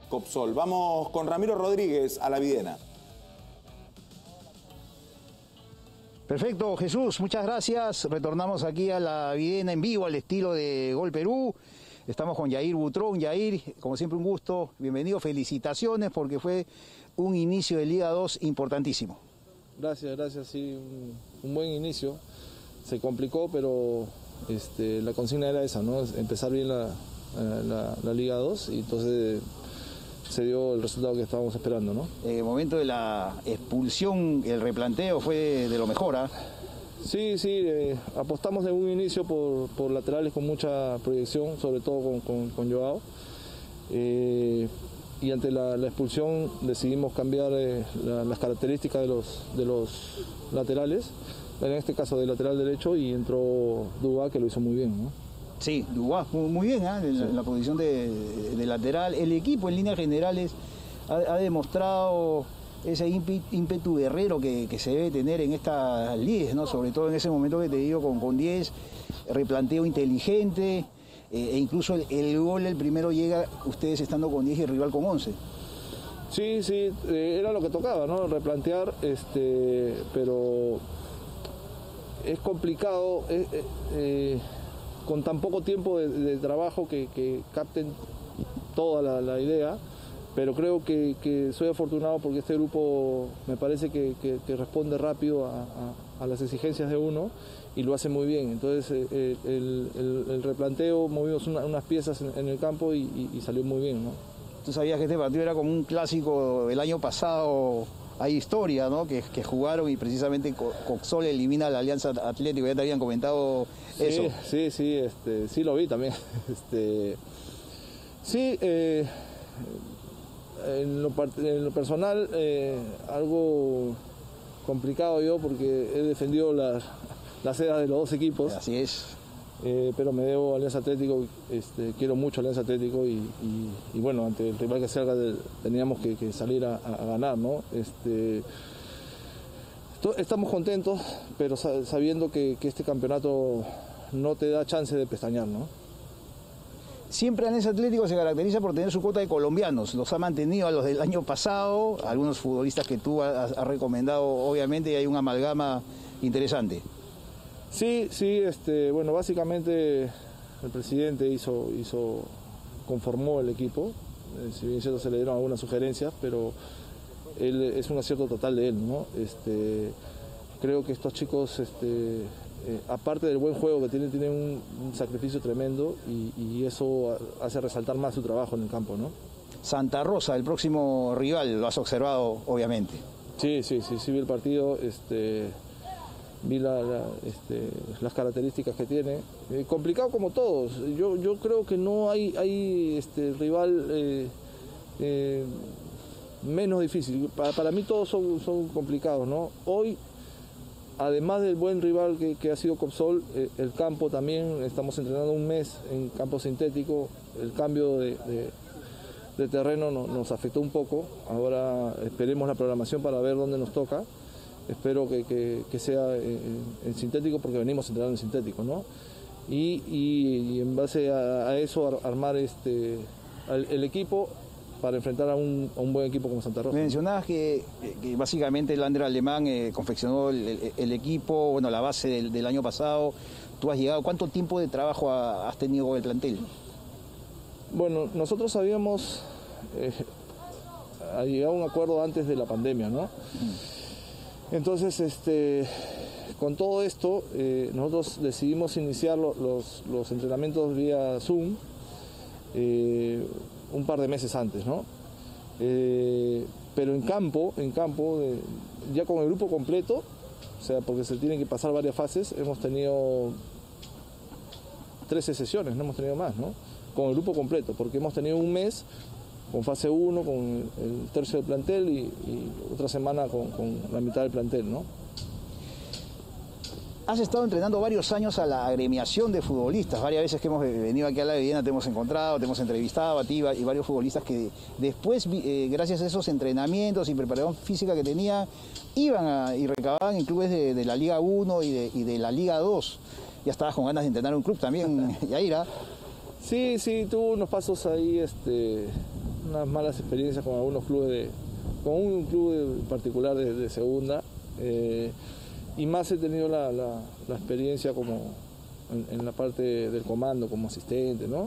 Copsol. Vamos con Ramiro Rodríguez a la Videna. Perfecto, Jesús, muchas gracias. Retornamos aquí a la Videna en vivo al estilo de Gol Perú. Estamos con Yair Butrón. Yair, como siempre un gusto, bienvenido, felicitaciones porque fue un inicio de Liga 2 importantísimo. Gracias, sí, un buen inicio. Se complicó, pero la consigna era esa, ¿no? Empezar bien la Liga 2 y entonces se dio el resultado que estábamos esperando, ¿no? En el momento de la expulsión, el replanteo fue de lo mejor, ¿eh? Sí, apostamos de un inicio por laterales con mucha proyección, sobre todo con Joao. Y ante la expulsión decidimos cambiar las características de los laterales, en este caso del lateral derecho, y entró Dubá, que lo hizo muy bien, ¿no? Sí, Dubá muy bien, ¿eh? En la posición de lateral. El equipo en líneas generales ha demostrado ese ímpetu guerrero que se debe tener en estas lides, ¿no? Sobre todo en ese momento que te digo con 10, replanteo inteligente, e incluso el gol, el primero llega ustedes estando con 10 y el rival con 11. Sí, era lo que tocaba, ¿no? Replantear, pero es complicado con tan poco tiempo de trabajo que capten toda la idea. Pero creo que soy afortunado porque este grupo me parece que responde rápido a las exigencias de uno y lo hace muy bien. Entonces el replanteo, movimos unas piezas en el campo y salió muy bien, ¿no? Tú sabías que este partido era como un clásico del año pasado. Hay historia, ¿no? Que jugaron y precisamente Copsol elimina a la Alianza Atlético. Ya te habían comentado eso. Sí, lo vi también. En lo personal, algo complicado yo porque he defendido las sedas de los dos equipos. Así es. Pero me debo a Alianza Atlético, quiero mucho a Alianza Atlético y bueno, ante el rival que salga teníamos que salir a ganar, ¿no? Estamos contentos, pero sabiendo que este campeonato no te da chance de pestañear, ¿no? Siempre Alianza Atlético se caracteriza por tener su cuota de colombianos. Los ha mantenido a los del año pasado, algunos futbolistas que tú has recomendado, obviamente, y hay una amalgama interesante. Sí, bueno, básicamente el presidente conformó el equipo. Si bien cierto se le dieron algunas sugerencias, pero es un acierto total de él, ¿no? Creo que estos chicos, aparte del buen juego que tienen un sacrificio tremendo y eso hace resaltar más su trabajo en el campo, ¿no? Santa Rosa, el próximo rival, lo has observado, obviamente. Sí, vi el partido, vi las características que tiene. Complicado como todos. Yo creo que no hay rival menos difícil. Para mí todos son complicados, ¿no? Hoy, además del buen rival que ha sido Copsol, el campo también, estamos entrenando un mes en campo sintético, el cambio de terreno nos afectó un poco, ahora esperemos la programación para ver dónde nos toca, espero que sea en sintético porque venimos entrenando en sintético, ¿no? Y en base a eso armar el equipo para enfrentar a un buen equipo como Santa Rosa. Mencionabas que básicamente el Ander Alemán confeccionó el equipo, bueno, la base del año pasado. Tú has llegado, ¿cuánto tiempo de trabajo has tenido con el plantel? Bueno, nosotros habíamos llegado a un acuerdo antes de la pandemia, ¿no? Entonces, con todo esto, nosotros decidimos iniciar los entrenamientos vía Zoom un par de meses antes, ¿no? Pero en campo, ya con el grupo completo, o sea, porque se tienen que pasar varias fases, hemos tenido 13 sesiones, no hemos tenido más, ¿no? Con el grupo completo, porque hemos tenido un mes con fase 1, con el tercio del plantel y otra semana con la mitad del plantel, ¿no? Has estado entrenando varios años a la agremiación de futbolistas. Varias veces que hemos venido aquí a la Videna te hemos encontrado, te hemos entrevistado a ti y varios futbolistas que después, gracias a esos entrenamientos y preparación física que tenían, iban y recababan en clubes de la Liga 1 y de la Liga 2. Ya estabas con ganas de entrenar un club también, Yaira. Sí, tuvo unos pasos ahí unas malas experiencias con algunos clubes, con un club en particular de segunda, y más he tenido la experiencia como en la parte del comando, como asistente, ¿no?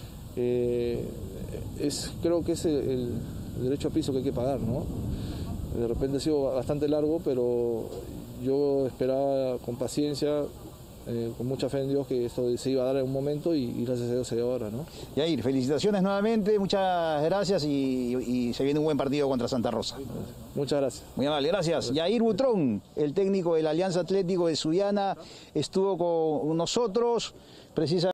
Creo que es el derecho a piso que hay que pagar, ¿no? De repente ha sido bastante largo, pero yo esperaba con paciencia, con mucha fe en Dios, que esto se iba a dar en un momento y gracias a Dios se dio ahora, ¿no? Yair, felicitaciones nuevamente, muchas gracias y se viene un buen partido contra Santa Rosa. Muchas gracias. Muy amable, gracias. Yair Butrón, el técnico de la Alianza Atlético de Sullana, estuvo con nosotros precisamente.